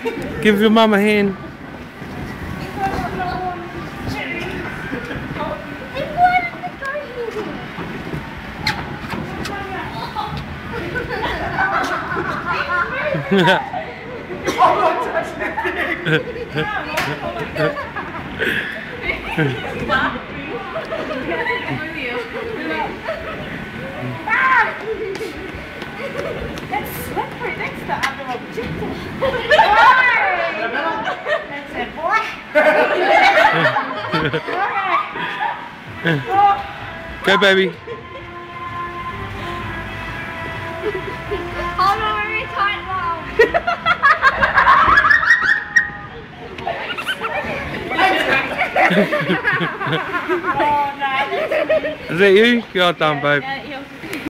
Give your mum a hand. That's slippery. That's the other objective. That's it, boy. Go, baby. Hold on very tight, Mom. Oh, no. Is that you? Well done, babe.